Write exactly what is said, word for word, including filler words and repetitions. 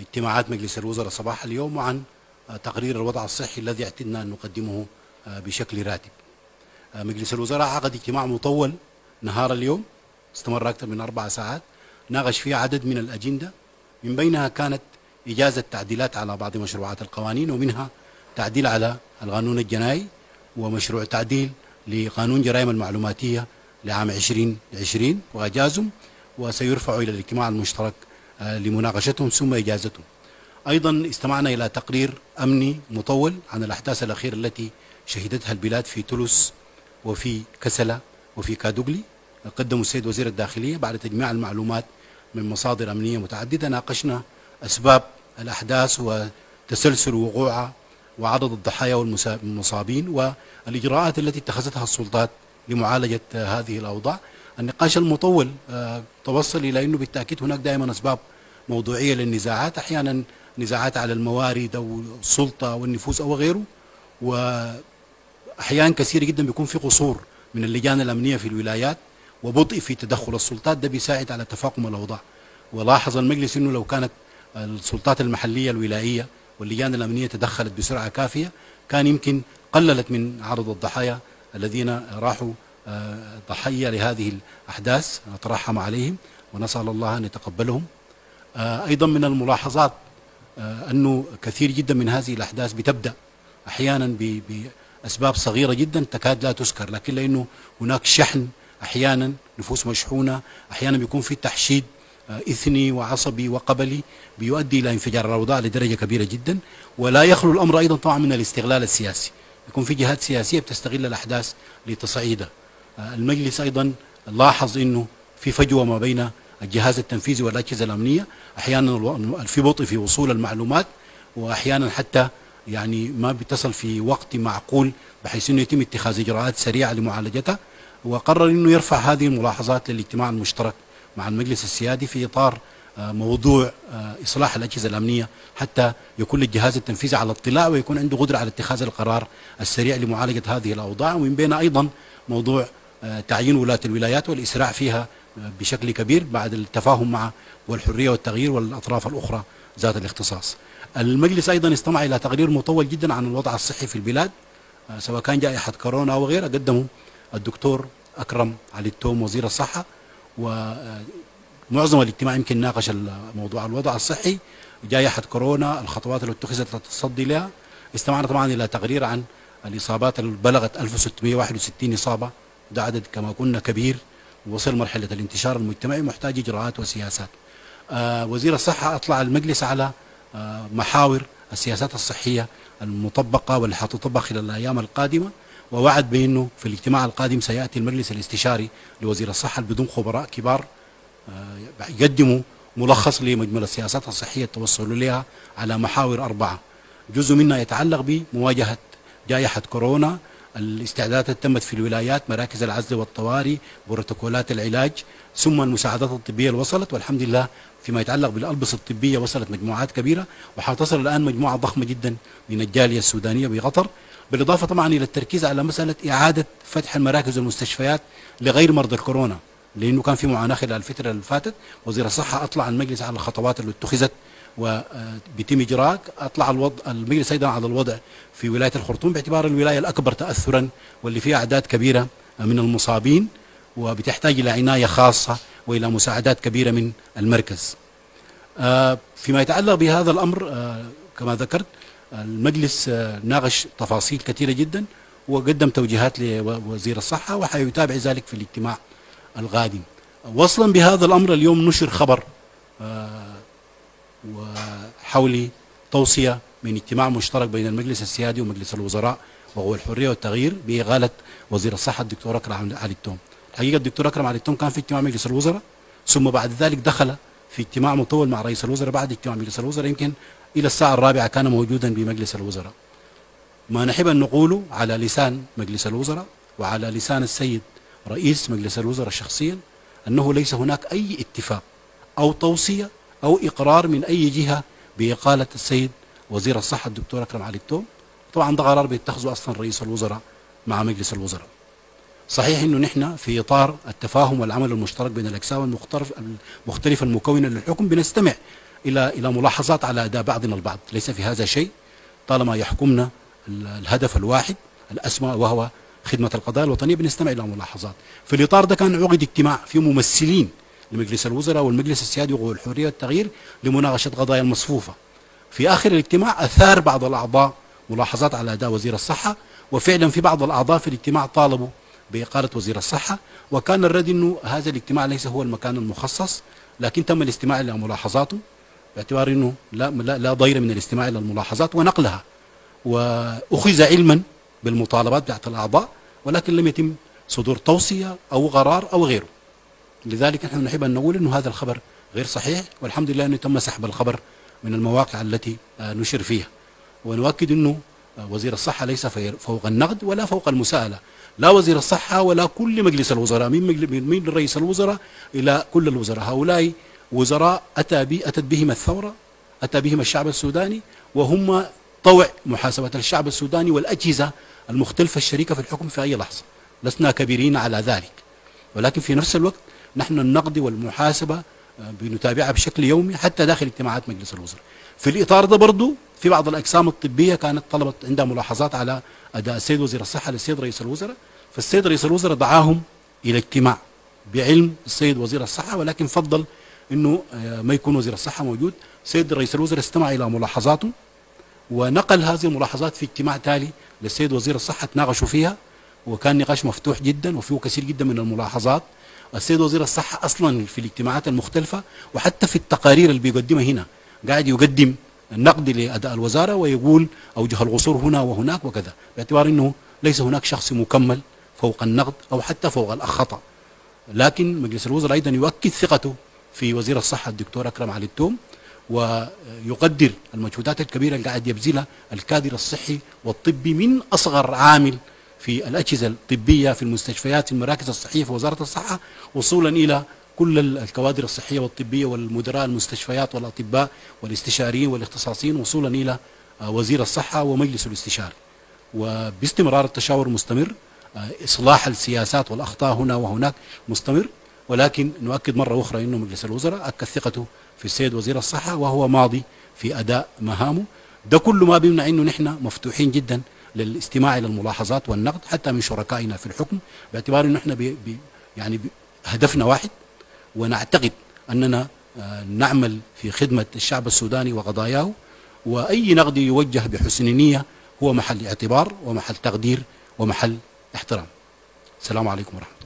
اجتماعات مجلس الوزراء صباح اليوم وعن تقرير الوضع الصحي الذي اعتدنا أن نقدمه بشكل راتب. مجلس الوزراء عقد اجتماع مطول نهار اليوم استمر أكثر من أربع ساعات، ناقش فيه عدد من الأجندة، من بينها كانت إجازة تعديلات على بعض مشروعات القوانين، ومنها تعديل على القانون الجنائي ومشروع تعديل لقانون جرائم المعلوماتية لعام عشرين عشرين وأجازهم، وسيرفعوا إلى الاجتماع المشترك لمناقشتهم ثم إجازتهم. أيضا استمعنا إلى تقرير أمني مطول عن الأحداث الأخيرة التي شهدتها البلاد في تولوس وفي كسلة وفي كادوغلي. قدمه السيد وزير الداخلية بعد تجميع المعلومات من مصادر أمنية متعددة. ناقشنا أسباب الأحداث وتسلسل وقوعها وعدد الضحايا والمصابين والإجراءات التي اتخذتها السلطات لمعالجة هذه الأوضاع. النقاش المطول توصل إلى أنه بالتأكيد هناك دائما أسباب موضوعية للنزاعات، أحيانا نزاعات على الموارد أو السلطة والنفوذ أو غيره، وأحيانا كثير جدا بيكون في قصور من اللجان الأمنية في الولايات وبطء في تدخل السلطات، ده بيساعد على تفاقم الأوضاع. ولاحظ المجلس أنه لو كانت السلطات المحلية الولايية واللجان الأمنية تدخلت بسرعة كافية كان يمكن قللت من عدد الضحايا الذين راحوا ضحية لهذه الأحداث. نترحم عليهم ونسأل الله أن يتقبلهم. أيضا من الملاحظات أنه كثير جدا من هذه الأحداث بتبدأ أحيانا بأسباب صغيرة جدا تكاد لا تذكر، لكن لأنه هناك شحن، أحيانا نفوس مشحونة، أحيانا بيكون في تحشيد إثني وعصبي وقبلي بيؤدي إلى انفجار الأوضاع لدرجة كبيرة جدا. ولا يخلو الأمر أيضا طبعا من الاستغلال السياسي، يكون في جهات سياسية بتستغل الأحداث لتصعيدها. المجلس أيضا لاحظ أنه في فجوة ما بين الجهاز التنفيذي والأجهزة الأمنية، أحيانا في بطء في وصول المعلومات، وأحيانا حتى يعني ما بتصل في وقت معقول بحيث أنه يتم اتخاذ إجراءات سريعة لمعالجتها. وقرر أنه يرفع هذه الملاحظات للاجتماع المشترك مع المجلس السيادي في إطار موضوع إصلاح الأجهزة الأمنية حتى يكون الجهاز التنفيذي على اطلاع ويكون عنده قدرة على اتخاذ القرار السريع لمعالجة هذه الأوضاع. ومن بين أيضا موضوع تعيين ولاة الولايات والإسراع فيها بشكل كبير بعد التفاهم مع والحرية والتغيير والأطراف الأخرى ذات الاختصاص. المجلس أيضا استمع إلى تقرير مطول جدا عن الوضع الصحي في البلاد سواء كان جائحة كورونا أو غيرها، قدمه الدكتور أكرم علي التوم وزير الصحة، ومعظم الاجتماع يمكن ناقش موضوع الوضع الصحي، جائحة كورونا، الخطوات اللي اتخذت للتصدي لها. استمعنا طبعا إلى تقرير عن الإصابات اللي بلغت ألف وستمئة وواحد وستين إصابة، ده عدد كما قلنا كبير ووصل مرحلة الانتشار المجتمعي محتاج إجراءات وسياسات. آه وزير الصحة أطلع المجلس على آه محاور السياسات الصحية المطبقة واللي حتطبق خلال الأيام القادمة، ووعد بأنه في الاجتماع القادم سيأتي المجلس الاستشاري لوزير الصحة بدون خبراء كبار آه يقدموا ملخص لمجمل السياسات الصحية التوصل لها على محاور أربعة، جزء منها يتعلق بمواجهة جائحة كورونا، الاستعدادات تمت في الولايات، مراكز العزل والطوارئ، بروتوكولات العلاج، ثم المساعدات الطبية اللي وصلت، والحمد لله فيما يتعلق بالألبسة الطبية وصلت مجموعات كبيرة، وحتصل الآن مجموعة ضخمة جدا من الجالية السودانية بقطر، بالإضافة طبعا إلى التركيز على مسألة إعادة فتح المراكز والمستشفيات لغير مرضى الكورونا، لأنه كان في معاناة خلال الفترة اللي فاتت. وزير الصحة أطلع المجلس على الخطوات اللي اتخذت وبيتم إجراء. أطلع الوضع المجلس أيضا على الوضع في ولاية الخرطوم باعتبار الولاية الأكبر تأثرا واللي فيها أعداد كبيرة من المصابين وبتحتاج إلى عناية خاصة وإلى مساعدات كبيرة من المركز. فيما يتعلق بهذا الأمر كما ذكرت المجلس ناقش تفاصيل كثيرة جدا وقدم توجيهات لوزير الصحة وحيتابع ذلك في الاجتماع القادم. وصلا بهذا الأمر اليوم نشر خبر وحول توصية من اجتماع مشترك بين المجلس السيادي ومجلس الوزراء وهو الحرية والتغيير بإغالة وزير الصحة الدكتور أكرم علي التوم. الحقيقة الدكتور أكرم علي التوم كان في اجتماع مجلس الوزراء ثم بعد ذلك دخل في اجتماع مطول مع رئيس الوزراء بعد اجتماع مجلس الوزراء، يمكن إلى الساعة الرابعة كان موجودا بمجلس الوزراء. ما نحب أن نقوله على لسان مجلس الوزراء وعلى لسان السيد رئيس مجلس الوزراء شخصيا أنه ليس هناك أي اتفاق أو توصية أو إقرار من أي جهة بإقالة السيد وزير الصحة الدكتور أكرم علي التوم. طبعا ده قرار بيتخذه أصلا رئيس الوزراء مع مجلس الوزراء. صحيح أنه نحن في إطار التفاهم والعمل المشترك بين الأجسام المختلفة المكونة للحكم بنستمع الى الى ملاحظات على اداء بعضنا البعض، ليس في هذا شيء طالما يحكمنا الهدف الواحد الاسمى وهو خدمه القضايا الوطنيه، بنستمع الى ملاحظات. في الاطار ده كان عقد اجتماع فيه ممثلين لمجلس الوزراء والمجلس السيادي والحريه والتغيير لمناقشه قضايا المصفوفه. في اخر الاجتماع اثار بعض الاعضاء ملاحظات على اداء وزير الصحه، وفعلا في بعض الاعضاء في الاجتماع طالبوا باقاله وزير الصحه، وكان الرد انه هذا الاجتماع ليس هو المكان المخصص، لكن تم الاستماع الى ملاحظاته باعتبار انه لا لا, لا ضير من الاستماع الى الملاحظات ونقلها، واخذ علما بالمطالبات بتاعت الاعضاء، ولكن لم يتم صدور توصيه او قرار او غيره. لذلك نحن نحب ان نقول انه هذا الخبر غير صحيح، والحمد لله انه تم سحب الخبر من المواقع التي نشر فيها. ونؤكد انه وزير الصحه ليس فوق النقد ولا فوق المساءله، لا وزير الصحه ولا كل مجلس الوزراء، من من رئيس الوزراء الى كل الوزراء، هؤلاء وزراء اتى بي اتت بهم الثوره، اتى بهم الشعب السوداني، وهم طوع محاسبه الشعب السوداني والاجهزه المختلفه الشريكه في الحكم في اي لحظه، لسنا كبيرين على ذلك، ولكن في نفس الوقت نحن النقد والمحاسبه بنتابعها بشكل يومي حتى داخل اجتماعات مجلس الوزراء. في الاطار ده برضه في بعض الاقسام الطبيه كانت طلبت عندها ملاحظات على اداء السيد وزير الصحه للسيد رئيس الوزراء، فالسيد رئيس الوزراء دعاهم الى اجتماع بعلم السيد وزير الصحه، ولكن فضل انه ما يكون وزير الصحه موجود. السيد رئيس الوزراء استمع الى ملاحظاته ونقل هذه الملاحظات في اجتماع تالي للسيد وزير الصحه، تناقشوا فيها وكان نقاش مفتوح جدا وفيه كثير جدا من الملاحظات. السيد وزير الصحه اصلا في الاجتماعات المختلفه وحتى في التقارير اللي بيقدمها هنا قاعد يقدم النقد لاداء الوزاره ويقول اوجه القصور هنا وهناك وكذا، باعتبار انه ليس هناك شخص مكمل فوق النقد او حتى فوق الخطا. لكن مجلس الوزراء ايضا يؤكد ثقته في وزير الصحه الدكتور اكرم علي التوم، ويقدر المجهودات الكبيره اللي قاعد يبذلها الكادر الصحي والطبي من اصغر عامل في الاجهزه الطبيه في المستشفيات في المراكز الصحيه في وزاره الصحه، وصولا الى كل الكوادر الصحيه والطبيه والمدراء المستشفيات والاطباء والاستشاريين والاختصاصيين، وصولا الى وزير الصحه ومجلس الاستشاري. وباستمرار التشاور مستمر، اصلاح السياسات والاخطاء هنا وهناك مستمر، ولكن نؤكد مره اخرى انه مجلس الوزراء اكد ثقته في السيد وزير الصحه وهو ماضي في اداء مهامه. ده كله ما بيمنع انه نحن مفتوحين جدا للاستماع الى الملاحظات والنقد حتى من شركائنا في الحكم، باعتبار انه احنا بي بي يعني بي هدفنا واحد، ونعتقد اننا نعمل في خدمه الشعب السوداني وقضاياه، واي نقد يوجه بحسن نيه هو محل اعتبار ومحل تقدير ومحل احترام. السلام عليكم ورحمه الله.